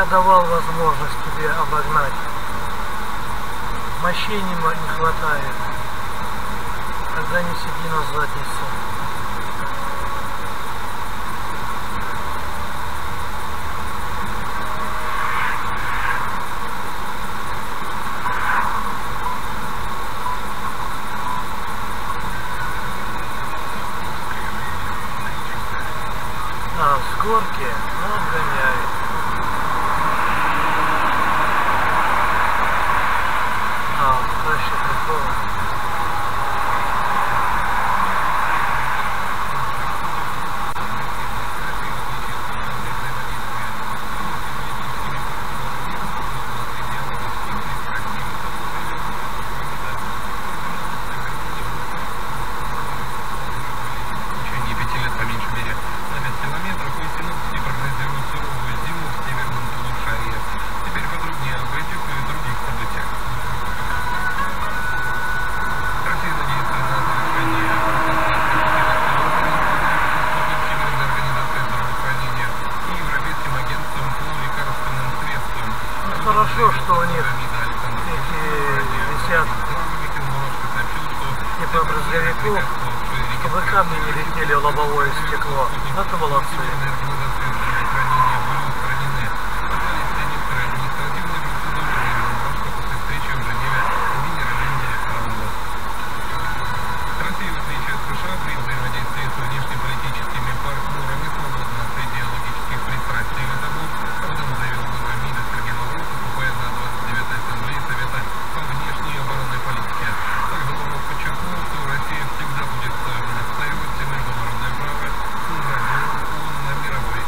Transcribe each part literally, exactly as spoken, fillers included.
давал возможность тебе обогнать. Мощей не, не хватает. Тогда не сиди на заднице. А, с горки, ну, обгоняет. А, проще прикол. Хорошо, что у них эти висят типа брызговиков, чтобы камни не летели в лобовое стекло. Это молодцы. Всегда будет настаивать на международное право, на мировой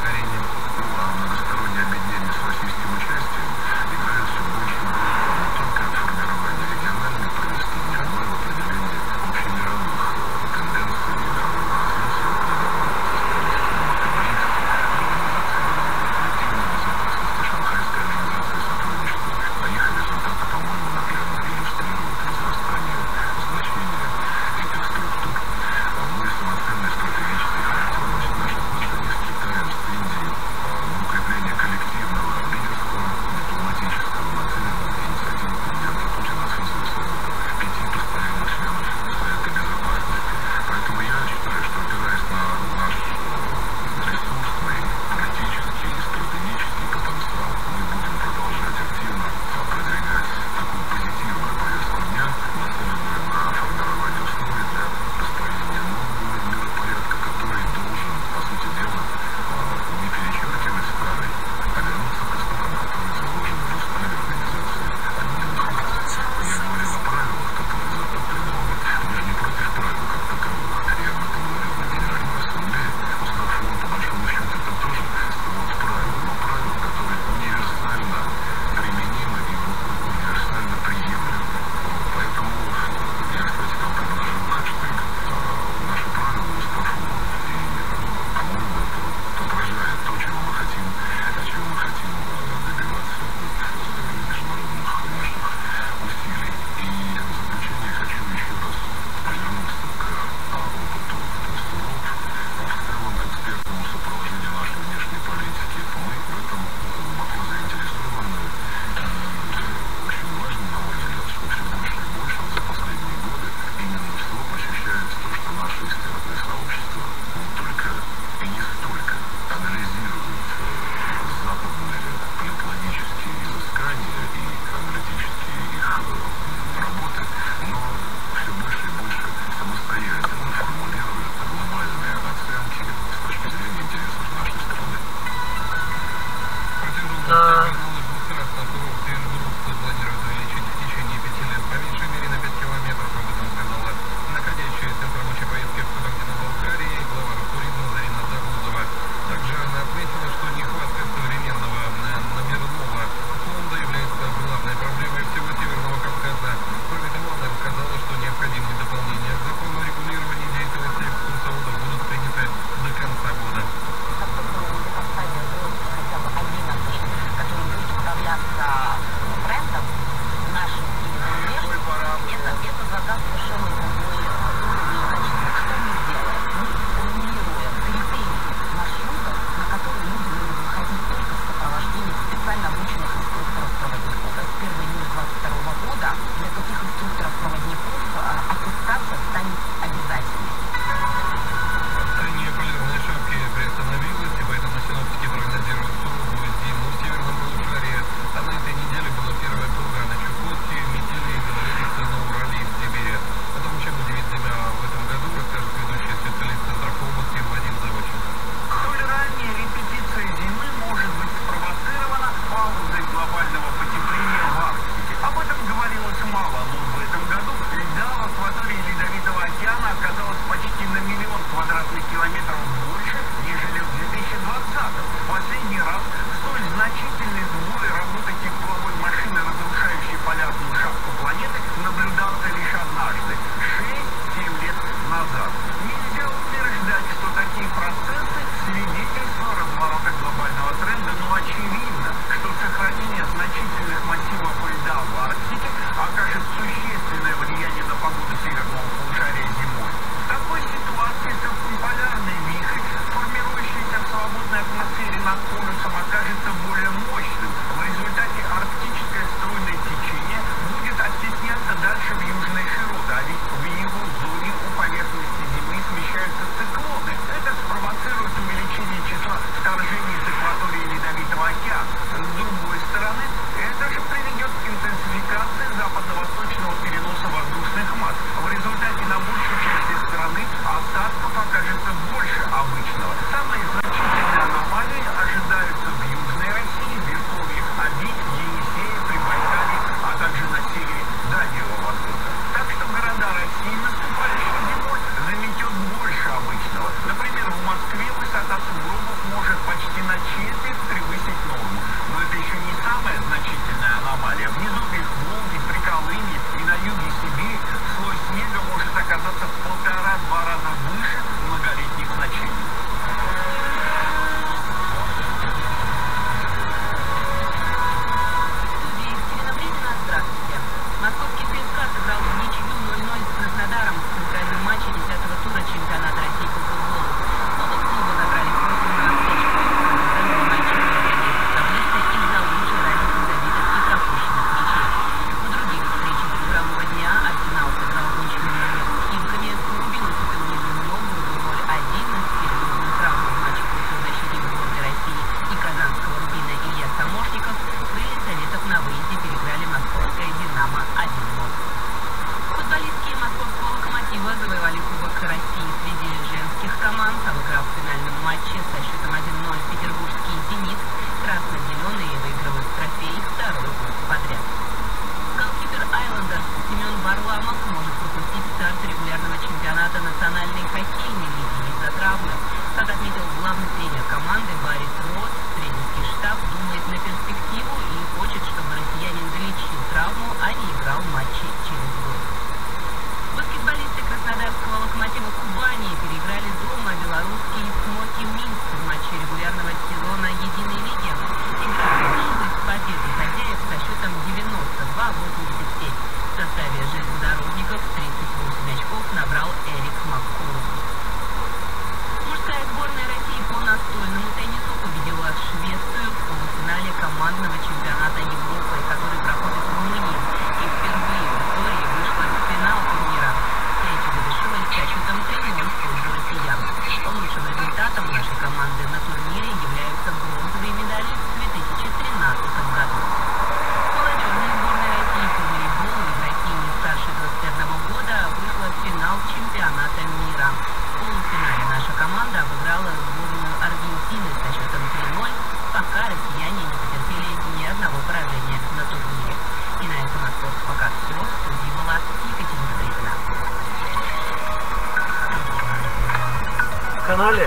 канале.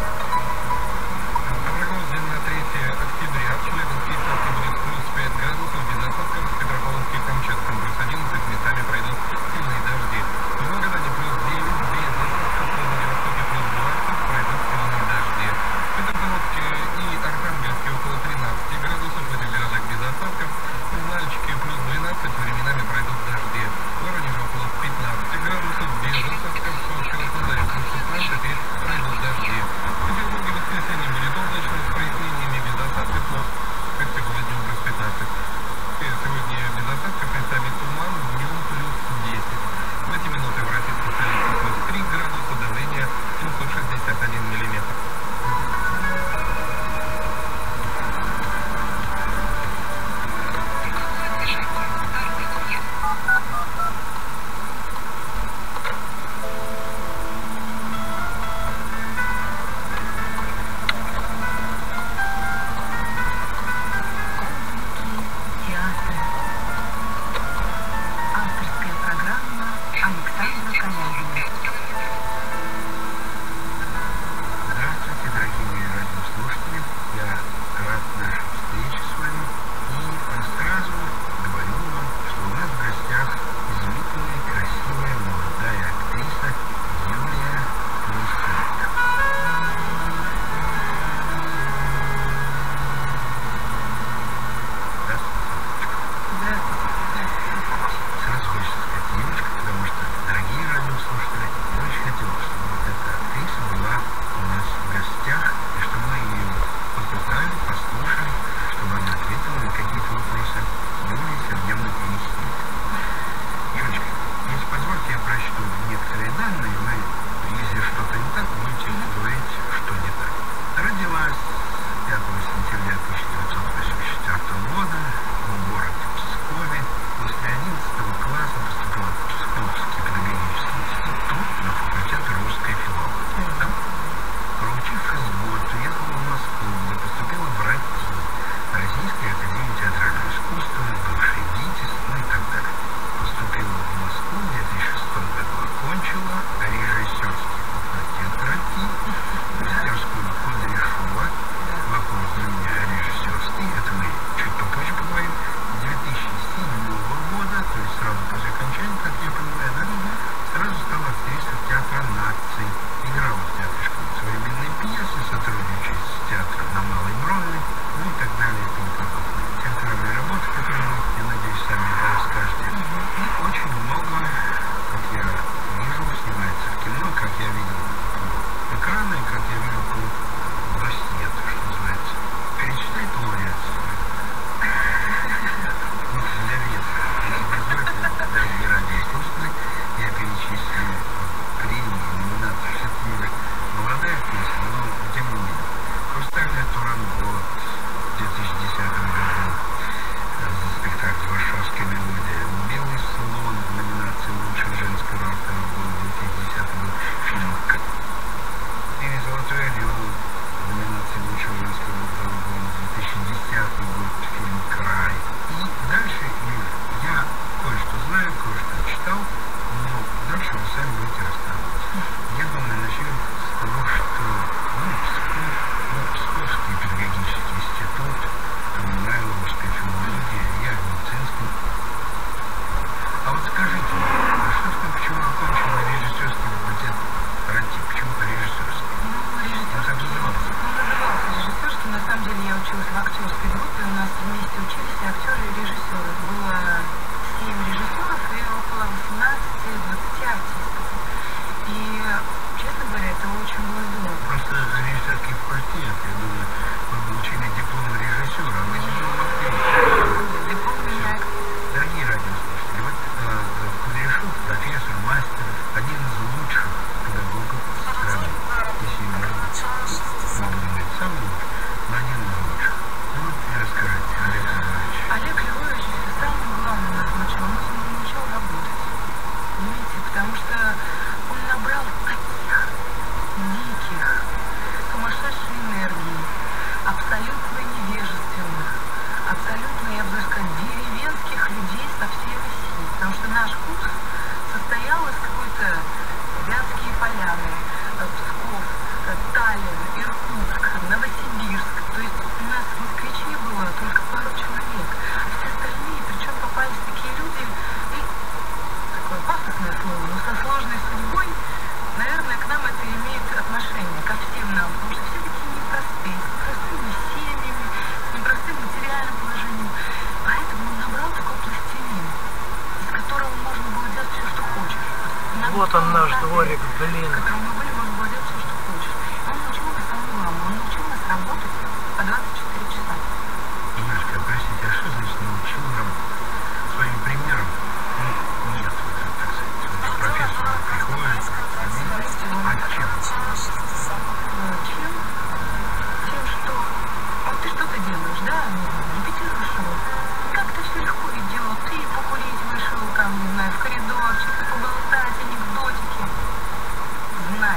Прогнозы на третье октября. В Челябинске и будет плюс пять градусов, без осадков. В Петропавловске и Камчатском плюс одиннадцать, местами пройдут сильные дожди. В Магадане плюс девять, без осадков. В Владивостоке плюс двадцать, пройдут сильные дожди. В Петрозаводске и Архангельске около тринадцати градусов, в этих городах без осадков. В Нальчике плюс двенадцать, временами пройдут дожди. В Воронеже около пятнадцати градусов, без осадков. В Волчанском плюс шестнадцать и пройдут дожди. он наш дворик, блин. В котором мы были, можно было делать все, что хочешь. Он научил нас самому главному. Он научил нас работать по двадцать четыре часа. Юлечка, простите, а что значит научил нам своим примером? Ну, нет, так сказать, профессор приходит, ну, а чем? Чем? Тем, что... Вот ты что-то делаешь, да? Репетируешь его. Как-то все легко идет. Ты покурить вышел, там, не знаю, в коридор, что-то поболтать, анекдотики. Знай,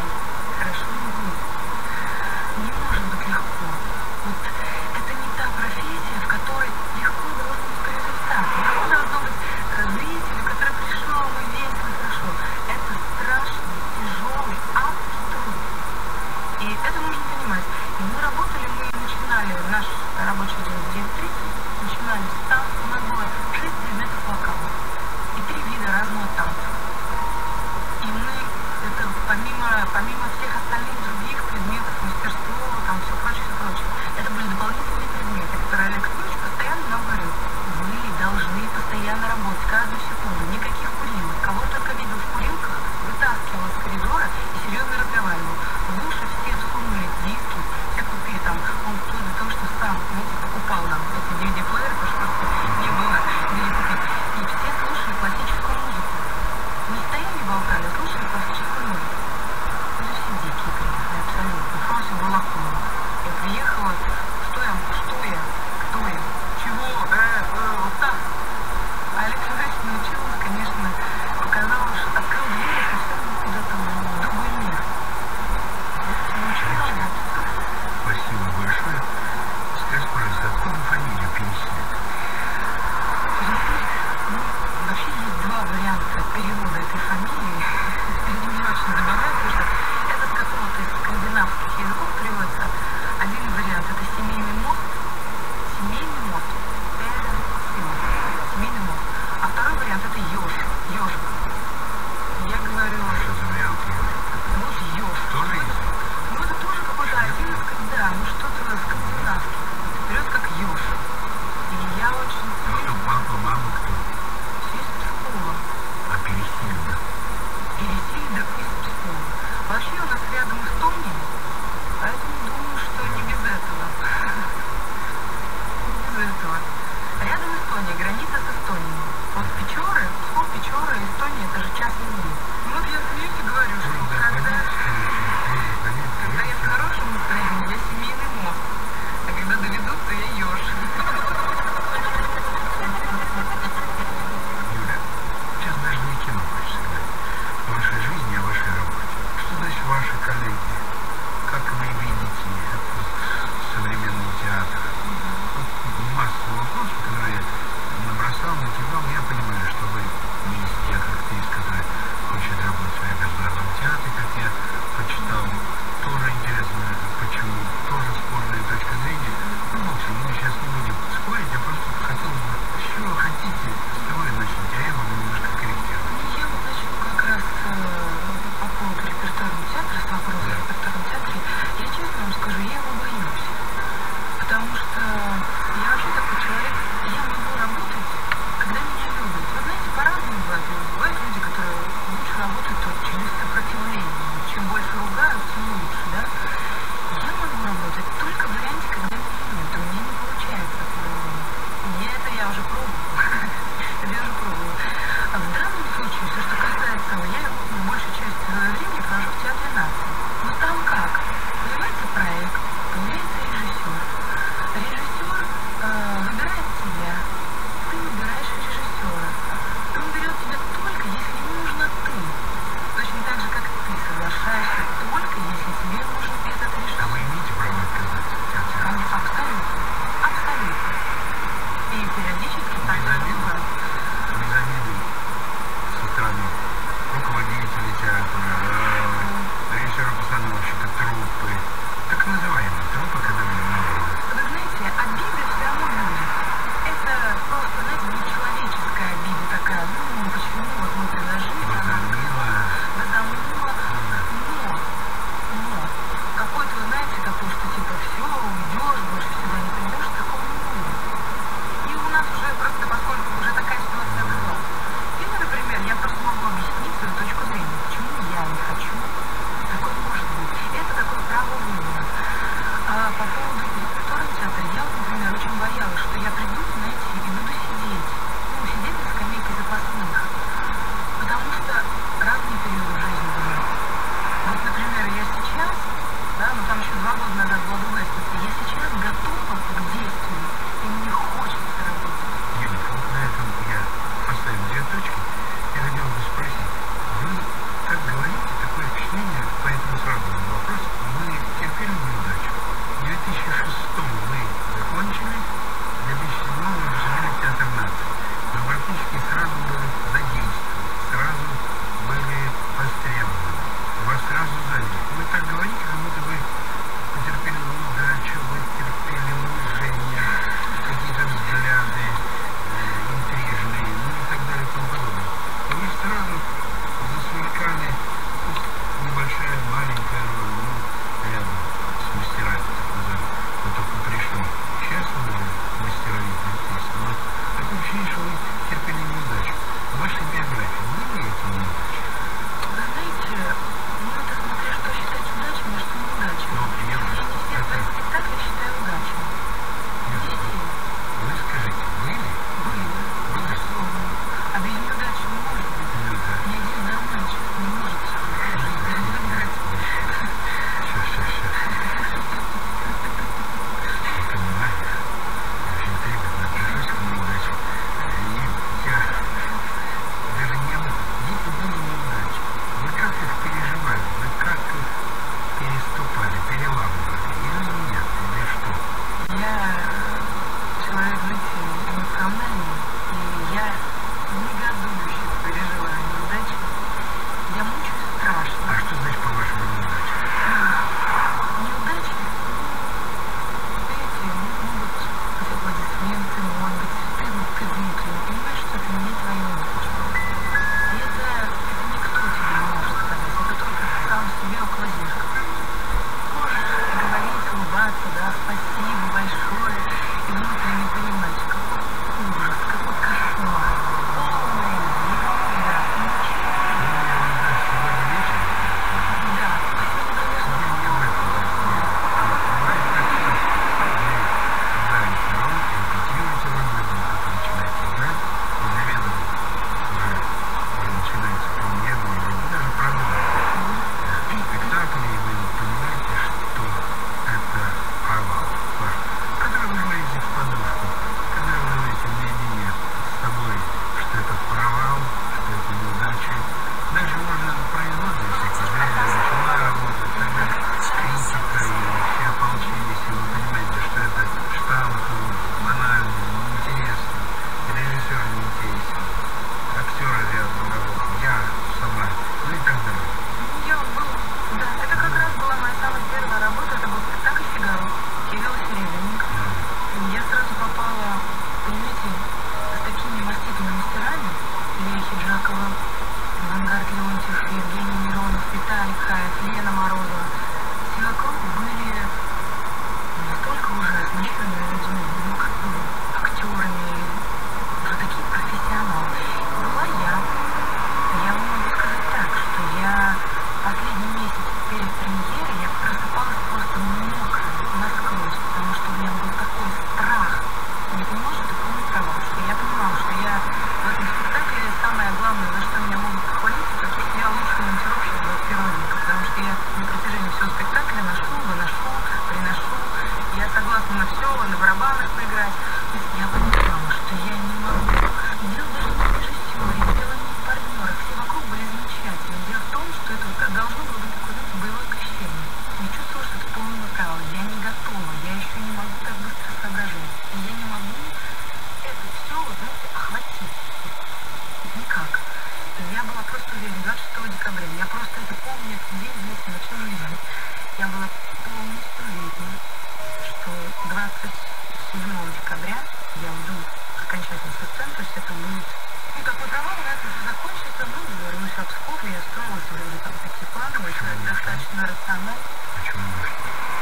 двадцать шестого декабря. Я просто это помню, этот день, знаете, на всю жизнь. Я была полностью уверена, что двадцать седьмого декабря я уйду окончательно со сцены, то есть это будет, ну, такой провал, у нас уже закончится, ну, вернусь в Псков, и я строила себе уже там такие планы, человек достаточно рациональный. Почему вышла?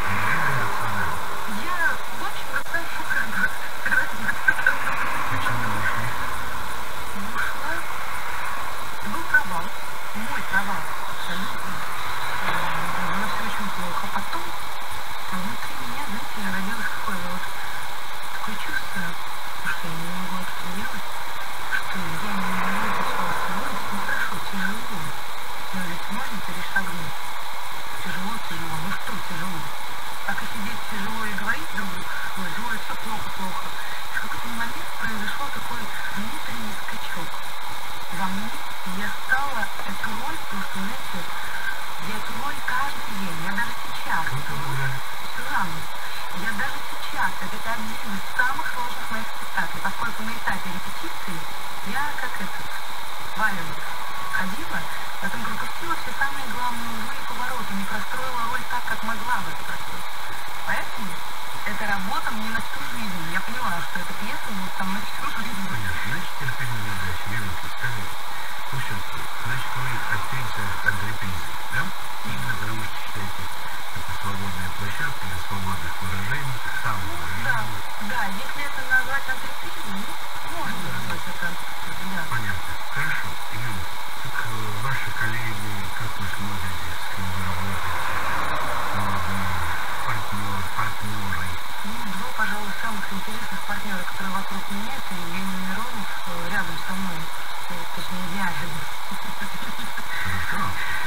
Я, в общем, рационально. Почему вышла? Ушла. Был провал. Мой провал. Абсолютно. Было все очень плохо. Потом внутри меня, знаете, родилось какое-то вот такое чувство, что я не могу это делать, что я не могу это все освоить. Ну хорошо, тяжело. Но ведь можно перешагнуть. Тяжело, тяжело. Ну что тяжело? Так и сидеть тяжело и говорить друг другу, ой, ой, все плохо, плохо. В какой-то момент произошел такой внутренний скачок во мне, и я стала эту роль, потому что, знаете, я эту роль каждый день, я даже сейчас, Сюзанну, я даже сейчас, это один из самых сложных моих спектаклей, поскольку на этапе репетиции я как этот, валенок, ходила, потом пропустила все самые главные углы и повороты, не простроила роль так, как могла бы это простроить. Поэтому эта работа мне на всю жизнь. Я поняла, что эта пьеса будет со мной всю жизнь. Понятно. Значит, терпение не удачи. Вероника, скажи, ну все-таки, значит, вы актриса от репризы, да? Именно потому что считаете это свободная площадка для свободных выражений, самовыражений. Да, да, если это назвать антрепризой, ну, можно назвать это антрепризой, да. Понятно. Хорошо. Юля, так э, ваши коллеги, как вы смотрите, с кем вы работаете, молодые партнер, партнеры? Ну, два, пожалуй, самых интересных партнера, которые вокруг меня, это Евгений Миронов э, рядом со мной, э, точнее, я рядом. Хорошо.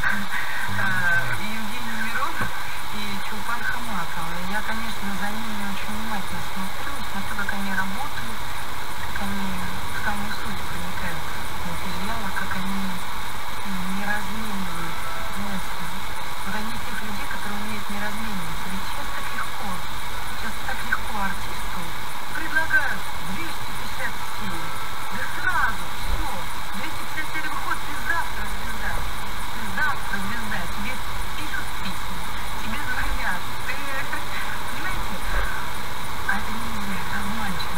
И Евгений Миронов, и Чулпан Хаматова. Я, конечно, за ними очень внимательно смотрю, смотрю, как они работают, как они в самую суть проникают материала, как они не разменивают. Знаете, вот они тех людей, которые умеют не размениваться. Ведь сейчас так легко, сейчас так легко артисту предлагают двести пятьдесят серий. Да сразу, все, двести пятьдесят серий выходит, ты завтра звезда. Ты завтра звезда, тебе пишут письма, тебе звонят, ты, понимаете? А это нельзя, это обманчиво.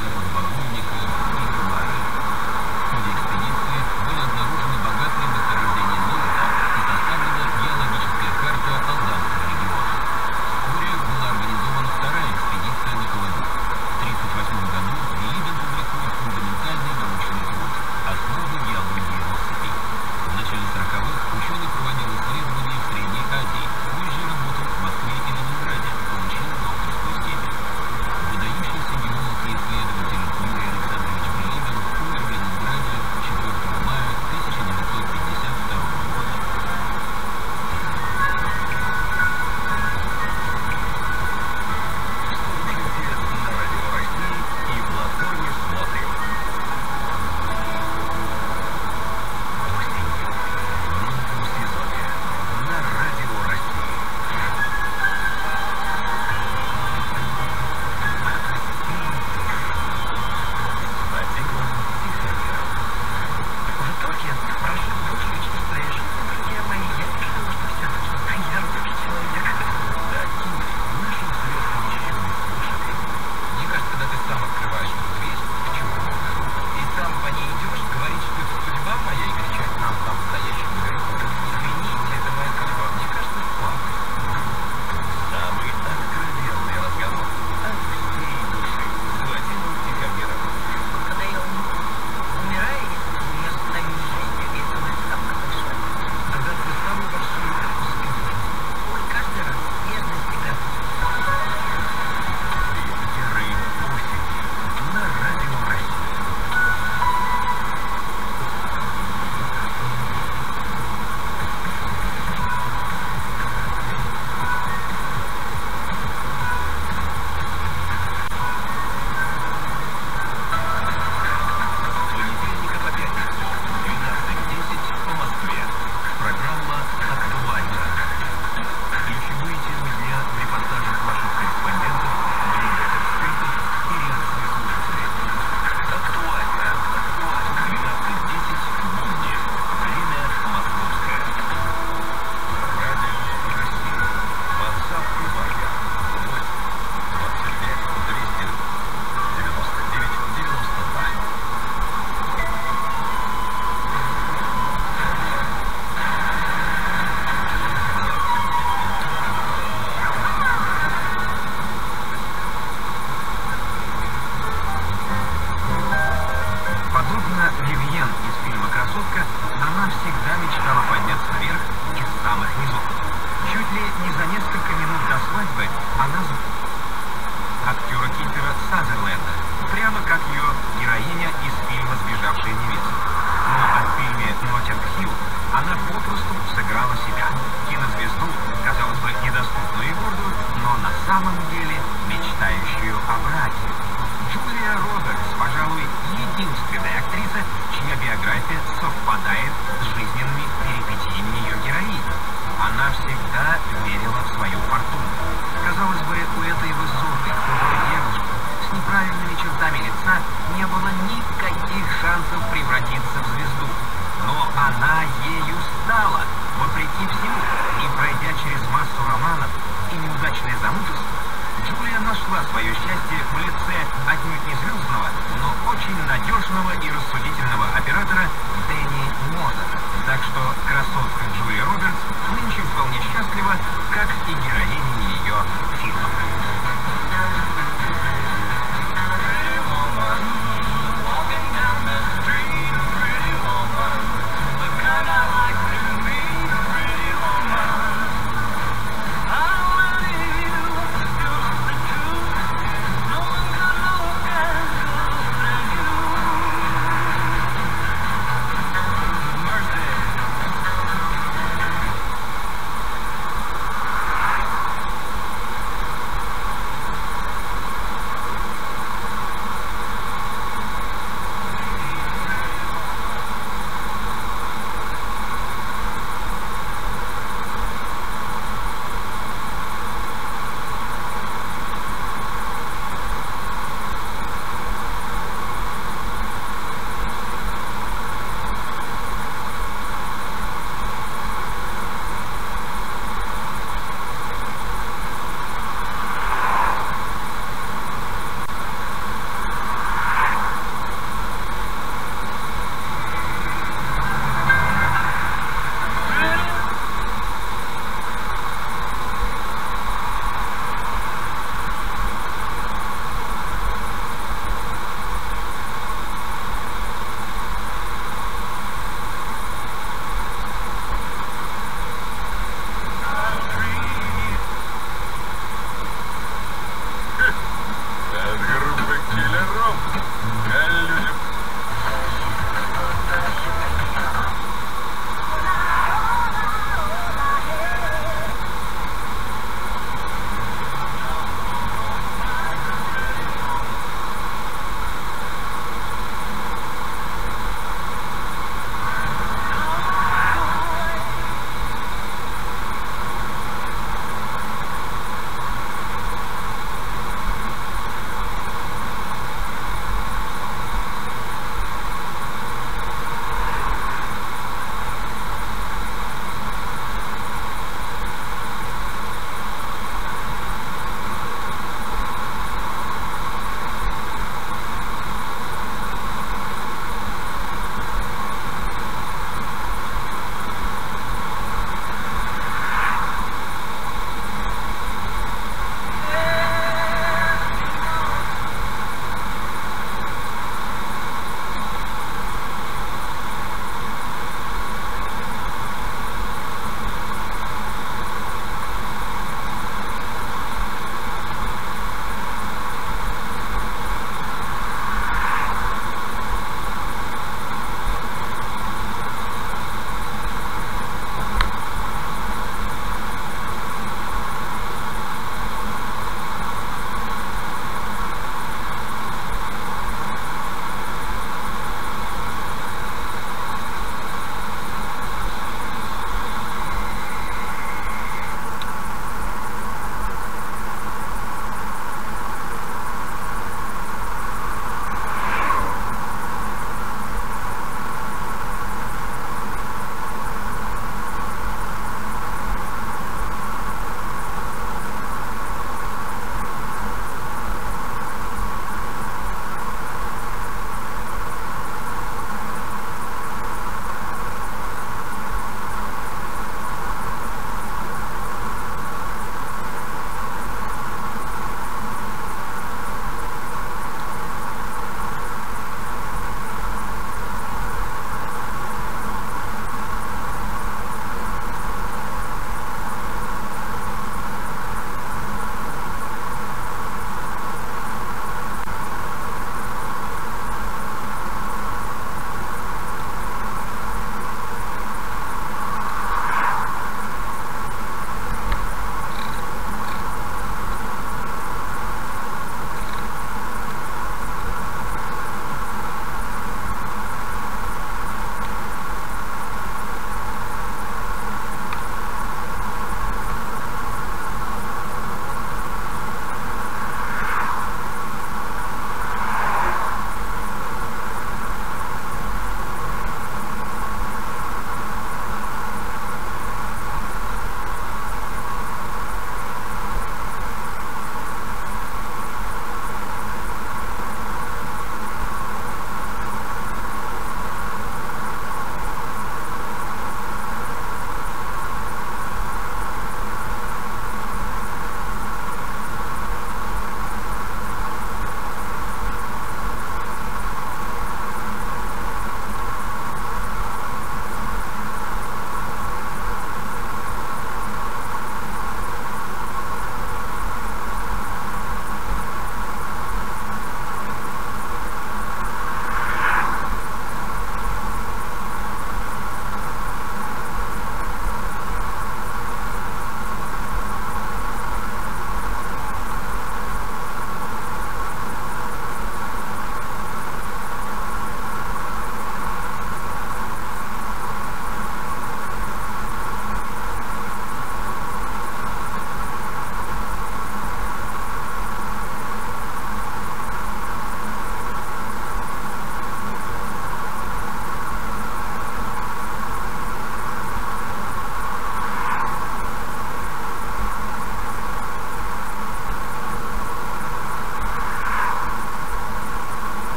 подборунников и камары. В ходе экспедиции были обнаружены богатые месторождения золота и составлена геологическая карта Алданского региона. Вскоре была организована вторая экспедиция на Колыму. В тысяча девятьсот тридцать восьмом году Билибин публикует фундаментальный научный труд «Основы геологии россыпей». В начале сороковых ученый проводил исследования в Средней Азии, позже работал в Москве и Ленинграде, получил докторскую степень. Выдающийся геолог и исследователь Юрий Александрович Билибин умер в Ленинграде четвёртого мая тысяча девятьсот пятьдесят второго года. Слушайте на Радио России и платформе «Смотрим». Осенью, в новом сезоне, на Радио России. Владимир Тихомиров. В итоге, прожив большую часть своей жизни, друзья мои, я решила, что все-таки я русский человек. Такие наши звезды еще не слышали. Мне кажется, когда ты сам открываешь эту дверь к черному ходу, и сам по ней идешь, говорить, что это судьба моя, и кричать нам по-настоящему говорить, извините, это моя судьба, мне кажется, слабо. Самый откровенный разговор от всей души с Владимиром Тихомировым. Когда я умру, умираю, если не остановить жизнь, и это будет самое большое. Тогда ты самый большой успех. Ой, каждый раз, нежно всегда. Герой осени на Радио России. С понедельника по пятницу, двенадцать десять по Москве. Программа «Актуально». Ключевые темы дня в репортажах наших корреспондентов, мнения экспертов и реакции слушателей. «Актуально». двенадцать десять будни. Время московское. Радио России. WhatsApp и Viber. восемь двадцать пять двести девяносто девять девяносто два. Подобно Вивьен из фильма «Красотка», она всегда мечтала подняться вверх из самых низов. Чуть ли не за несколько минут до свадьбы она за... актера Кипера Сазерленда, прямо как ее героиня из